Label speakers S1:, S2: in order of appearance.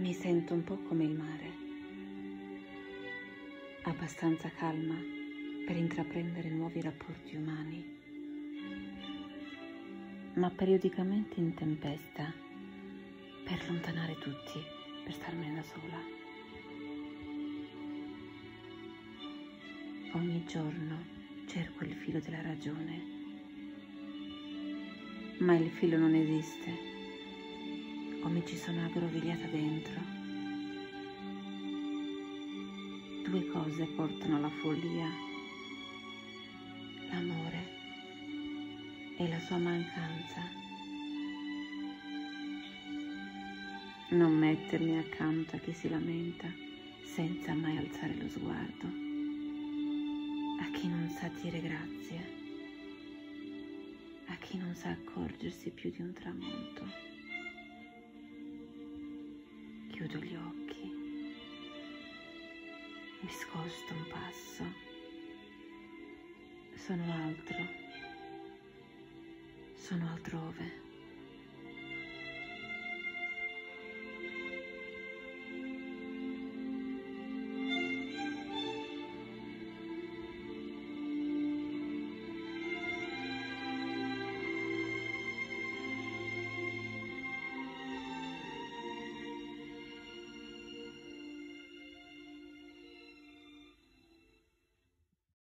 S1: Mi sento un po' come il mare, abbastanza calma per intraprendere nuovi rapporti umani, ma periodicamente in tempesta per allontanare tutti, per starmene da sola. Ogni giorno cerco il filo della ragione, ma il filo non esiste o mi ci sono aggrovigliata dentro. Due cose portano alla follia: l'amore e la sua mancanza. Non mettermi accanto a chi si lamenta senza mai alzare lo sguardo, a chi non sa dire grazie, a chi non sa accorgersi più di un tramonto. Chiudo gli occhi, mi scosto un passo, sono altrove.